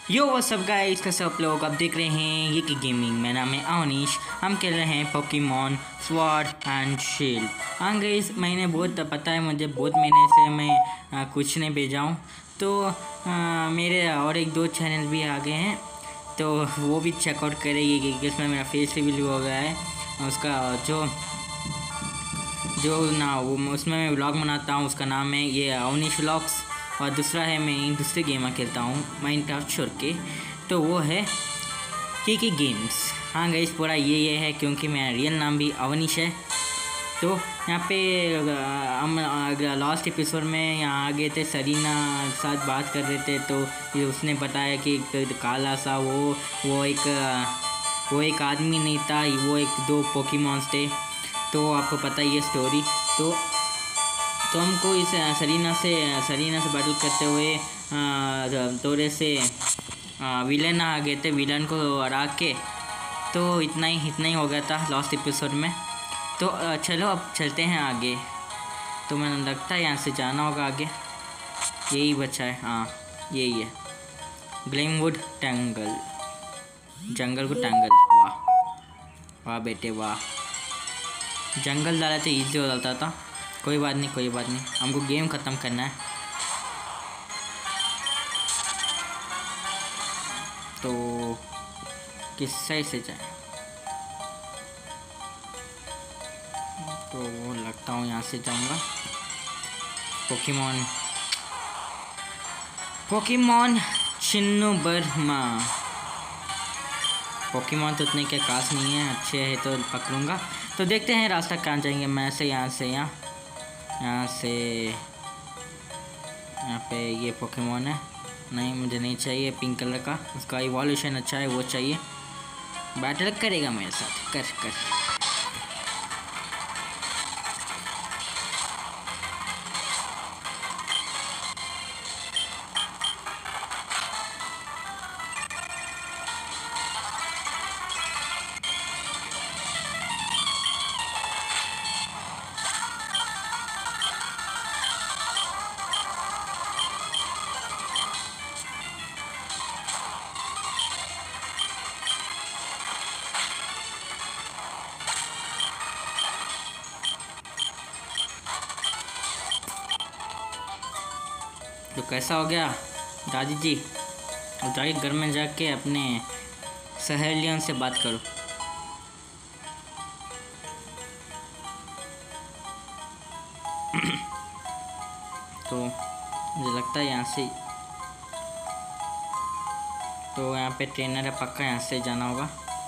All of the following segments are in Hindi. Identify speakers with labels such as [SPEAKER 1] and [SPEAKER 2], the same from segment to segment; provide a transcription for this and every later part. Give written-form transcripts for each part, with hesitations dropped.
[SPEAKER 1] यो वो सब गाइस, कैसे आप लोग आप देख रहे हैं ये की गेमिंग। मेरा नाम है अवनीश। हम खेल रहे हैं पोकेमॉन स्वॉर्ड एंड शील्ड। हाँ गाइस, मैंने बहुत पता है, मुझे बहुत महीने से मैं कुछ नहीं भेजा हूँ। तो मेरे और एक दो चैनल भी आ गए हैं, तो वो भी चेकआउट करेंगे कि इसमें मेरा फेस रिवील हो गया है। उसका जो ना वो उसमें मैं व्लॉग बनाता हूँ, उसका नाम है ये अवनीश व्लॉग्स। और दूसरा है मैं दूसरे गेम खेलता हूँ माइनक्राफ्ट छोड़ के, तो वो है की गेम्स। हाँ गाइस, पूरा ये है क्योंकि मेरा रियल नाम भी अवनीश है। तो यहाँ पे हम लास्ट एपिसोड में यहाँ आ गए थे, सरीना के साथ बात कर रहे थे। तो ये उसने बताया कि काला सा वो एक आदमी नहीं था, वो एक दो पोकेमॉन्स थे। तो आपको पता ही है स्टोरी। तो हमको इस सरीना से बैटल करते हुए थोड़े से विलन आ गए थे, विलन को हरा के। तो इतना ही हो गया था लास्ट एपिसोड में। तो चलो अब चलते हैं आगे। तो मैंने लगता है यहाँ से जाना होगा आगे, यही बचा है। हाँ यही है, ग्लेमवुड टैंगल, जंगल को टैंगल। वाह वाह बेटे वाह, जंगल डाला तो ईजी हो जाता था। कोई बात नहीं, हमको गेम ख़त्म करना है। तो किस साइड से जाए? तो लगता हूँ यहाँ से जाऊँगा। पोकेमॉन चिन्नु बर्मा। पोकेमॉन तो उतने के खास नहीं है, अच्छे है तो पकड़ूंगा। तो देखते हैं रास्ता कहाँ जाएंगे। मैं से यहाँ पे ये पोकेमॉन है। नहीं, मुझे नहीं चाहिए पिंक कलर का, उसका इवोल्यूशन अच्छा है, वो चाहिए। बैटल करेगा मेरे साथ, कर। तो कैसा हो गया दादी जी? और जाके घर में जाके अपने सहेलियों से बात करो। तो मुझे लगता है यहाँ से, तो यहाँ पे ट्रेनर है, पक्का यहाँ से जाना होगा।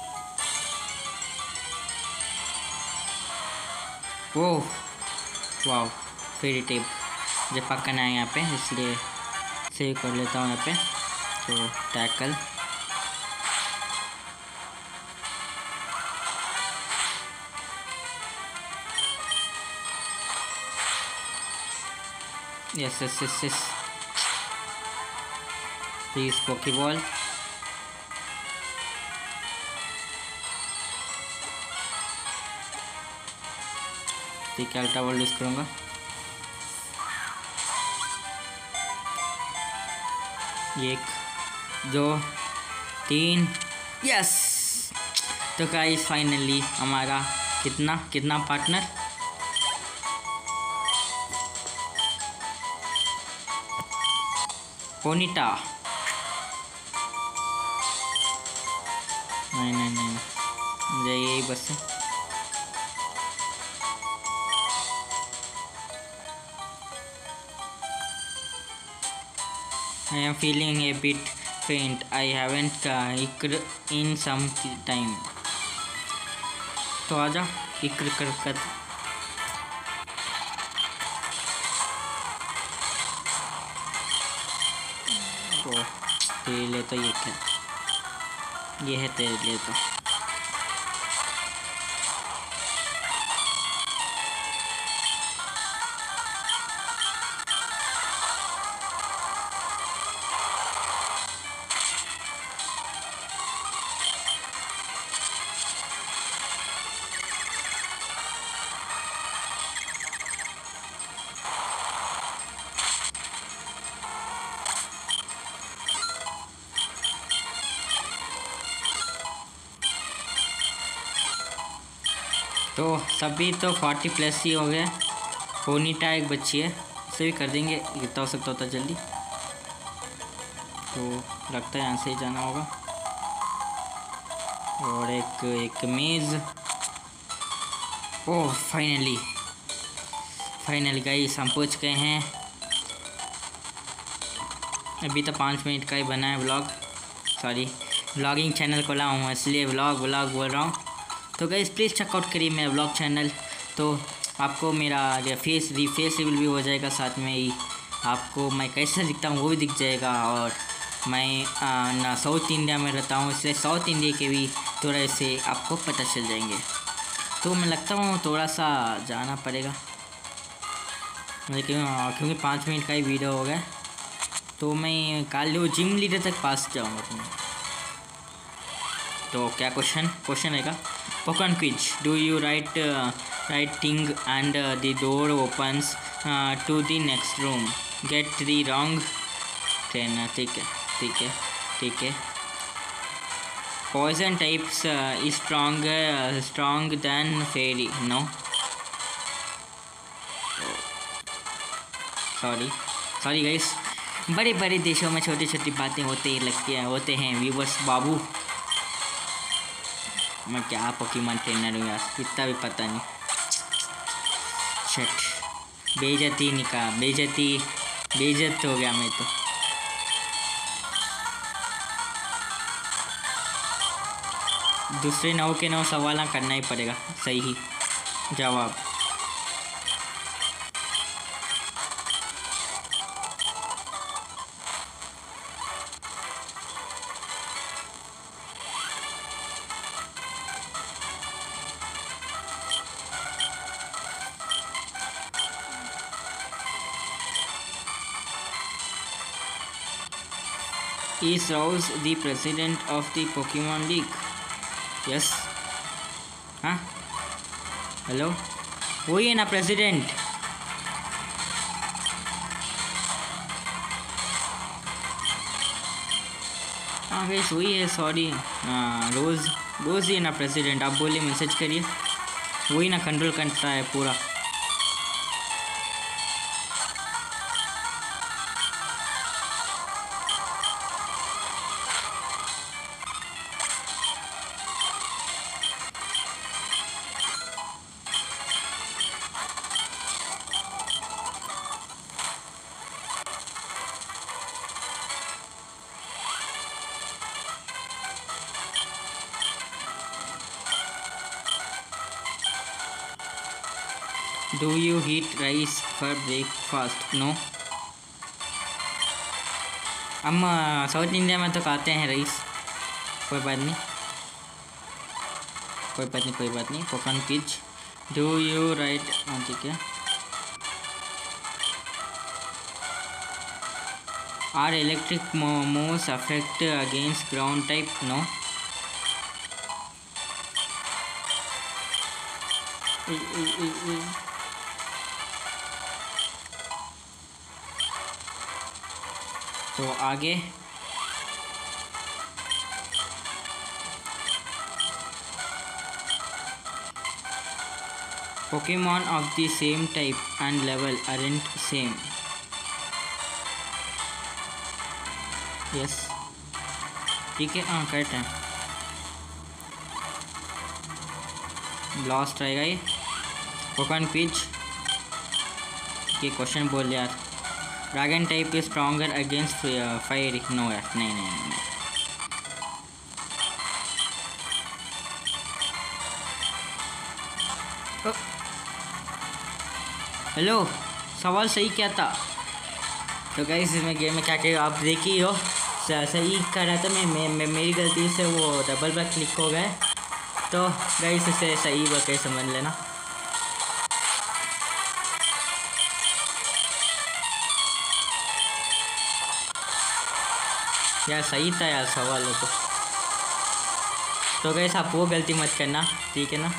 [SPEAKER 1] ओह वाह, फेरी टेप मुझे पक्का नहीं है यहाँ पे, इसलिए सेव कर लेता हूँ यहाँ पे। तो टैकल, यस प्लीज पोकेबॉल। ठीक है, अल्ट्रा वर्ल्ड यूज़ करूँगा। एक दो तीन, यस। तो गाइस फाइनली हमारा कितना पार्टनर, पोनीटा। नहीं, मुझे यही बस है। I am feeling a bit faint. I haven't hiked in some time. तो आजा इक्र कर। तो तेरे लिए तो ये है तेरे लिए तो। तो सभी तो 40 प्लस ही हो गए। पोनीटा एक बच्ची है, इसे भी कर देंगे जितना हो सकता होता जल्दी। तो लगता है यहाँ से ही जाना होगा। और एक मेज़। ओह फाइनली गाइस हम पहुँच गए हैं। अभी तो 5 मिनट का ही बना है व्लॉग, सॉरी व्लॉगिंग चैनल खोला हूँ इसलिए व्लॉग बोल रहा हूँ। तो गाइस प्लीज़ चेकआउट करिए मेरा व्लॉग चैनल। तो आपको मेरा फेस रिवील भी हो जाएगा, साथ में ही आपको मैं कैसा दिखता हूँ वो भी दिख जाएगा। और मैं ना साउथ इंडिया में रहता हूँ, इसलिए साउथ इंडिया के भी थोड़ा से आपको पता चल जाएंगे। तो मैं लगता हूँ थोड़ा सा जाना पड़ेगा, लेकिन क्योंकि 5 मिनट का ही वीडियो हो गया। तो मैं कल जिम लीडर तक पास जाऊँगा तुम्हें। तो क्या क्वेश्चन रहेगा? Pokemon quiz. Do you right thing and the door opens to the next room. Get 3 wrong. ठीक है। Poison types is strong than fairy. No, sorry guys. बड़े बड़े देशों में छोटी छोटी बातें होते हैं व्यूवर्स बाबू। मैं क्या पोकेमॉन ट्रेनर हूँ यार, इतना भी पता नहीं। शट, बेइज्जत हो गया मैं तो। दूसरे 9 के 9 सवाल करना ही पड़ेगा सही जवाब। Is Rouse the president of the Pokemon League? Yes. हाँ, हेलो, वही है ना प्रेसिडेंट। हाँ गाइस वही है, सॉरी। रोज़ ही है ना प्रेसिडेंट। आप बोलिए, मैसेज करिए, वही ना कंट्रोल करता है पूरा। Do you eat rice for breakfast? No. हम साउथ इंडिया में तो खाते हैं राइस। कोई बात नहीं। Pokemon quiz. Do you right? ठीक है। Are electric moves affect against ground type? No. तो आगे Pokemon of the same type and level aren't same. Yes. ठीक है, हाँ करेक्ट है। लास्ट रहेगा ये पोकेमॉन क्विज। ये क्वेश्चन बोल यार। Dragon type is stronger against fire? No यार, नहीं। हेलो, सवाल सही क्या था? तो गाइस इसमें गेम में क्या आप देखिए हो, सही कर रहा था मैं मेरी गलती से वो डबल बैक क्लिक हो गए। तो गाइस इसे सही करके समझ लेना। यार सही था यार सवाल हो तो गाइस आप वो गलती मत करना, ठीक है ना?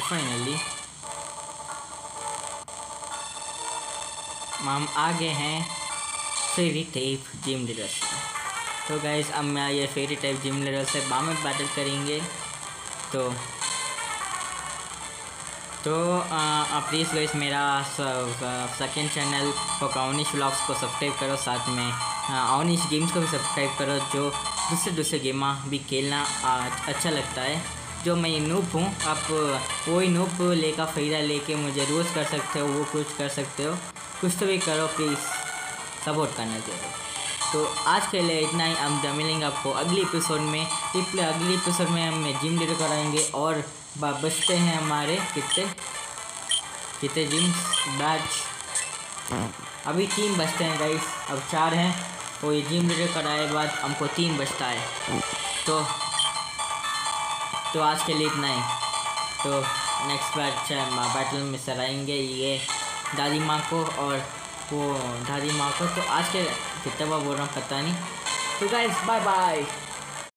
[SPEAKER 1] फाइनली हम आ गए हैं फेरी टाइप जिम लीडर से। तो गाइस अब मैं ये फेरी टाइप जिम लीडर से बामत बैटल करेंगे। तो प्लीज़ गाइस मेरा सेकंड चैनल अवनीश व्लॉग्स को सब्सक्राइब करो, साथ में अवनीश गेम्स को भी सब्सक्राइब करो, जो दूसरे गेमा भी खेलना अच्छा लगता है। जो मैं नूब हूँ, आप वही नूब लेकर फ़ायदा लेके मुझे रोज़ कर सकते हो, वो कुछ कर सकते हो, कुछ तो भी करो, प्लीज़ सपोर्ट करना चाहिए। तो आज के लिए इतना ही। हम मिलेंगे आपको अगली एपिसोड में। अगली एपिसोड में हम जिम लीडर कराएंगे और बचते हैं हमारे कितने जिम बैच। अभी 3 बचते हैं गाइस, अब 4 हैं। तो ये जिम लीडर कराए बाद हमको 3 बचता है। तो आज के लिए इतना ही। तो नेक्स्ट बैटल में सराएंगे ये दादी माँ को और वो दादी माँ को। तो आज के कितना बार बोल रहा हूँ पता नहीं। तो गाइस बाय बाय।